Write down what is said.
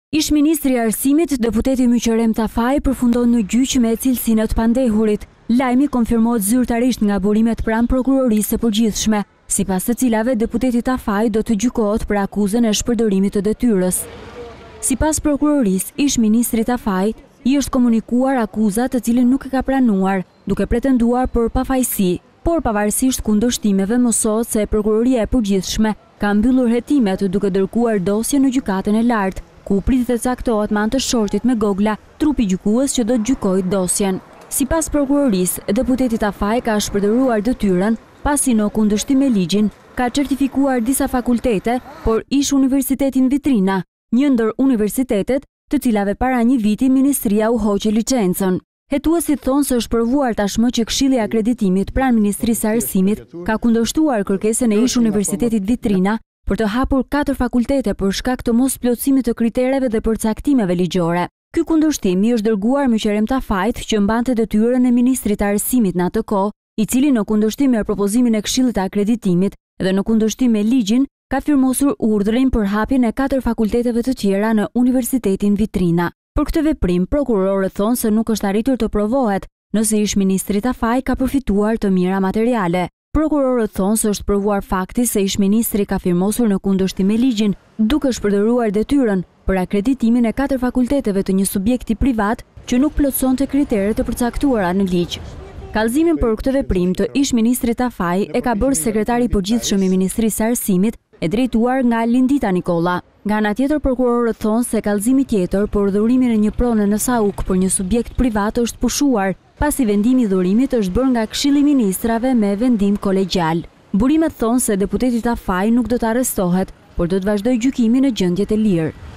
Ish-ministri i Arsimit, deputeti Myqerem Tafaj, përfundon në gjyq me cilësinë të pandehurit. Lajmi konfirmohet zyrtarisht nga burimet pranë prokurorisë së përgjithshme, sipas të cilave deputeti Tafaj do të gjykohet për akuzën e shpërdorimit të detyrës. Sipas prokurorisë, ish-ministri Tafaj i është komunikuar akuzat të cilën nuk e ka pranuar, duke pretenduar për pafajësi, por pavarësisht kundërshtimeve mësohet se prokuroria e përgjithshme ka mbyllur hetimet duke dërguar dosje në gjykatën e lartë, ku pritet të caktohet me anë të shortit me gogla trupi gjykues që do të gjykojë dosjen. Sipas prokurorisë, deputeti Tafaj ka shpërdoruar detyrën pasi në kundërshtim me ligjin ka certifikuar disa fakultete, por ish Universitetin Vitrina, një ndër universitetet të cilave para një viti ministria u hoqi licencën. Hetuesit thonë se është provuar tashmë që Këshilli i Akreditimit pranë Ministrisë së Arsimit ka kundërshtuar kërkesën e ish Universitetit Vitrina për të hapur 4 fakultete për shkak të mos plotësimit të kritereve dhe përcaktimeve ligjore. Ky kundërshtim i është dërguar Myqerem Tafajt, që mbante detyrën e ministrit të Arsimit në atë kohë, i cili në kundërshtim me propozimin e Këshillit të Akreditimit dhe në kundërshtim me ligjin ka firmosur urdhrin për hapjen e 4 fakulteteve të tjera në Universitetin Vitrina. Për këtë veprim, prokurorët thonë se nuk është arritur të provohet nëse ish-ministri Tafaj ka përfituar të mira materiale. Prokurorët thonë se është provuar fakti se ish-ministri ka firmosur në kundërshtim me ligjin, duke shpërdoruar detyrën për akreditimin e 4 fakulteteve të një subjekti privat që nuk plotësonte kriteret e përcaktuara në ligj. Kallëzimin për këtë veprim të ish-ministrit Tafaj e ka bërë sekretari i përgjithshëm i Ministrisë së Arsimit, e drejtuar nga Lindita Nikolla. Nga ana tjetër, prokurorët thonë se kallëzimi tjetër për dhurimin e një prone në SAUK për një subjekt privat është pushuar, pasi vendimi i dhurimit është bërë nga Këshilli i Ministrave me vendim kolegjial. Burimet thonë se deputeti Tafaj nuk do të arrestohet, por do të vazhdojë gjykimin në gjendje të lirë.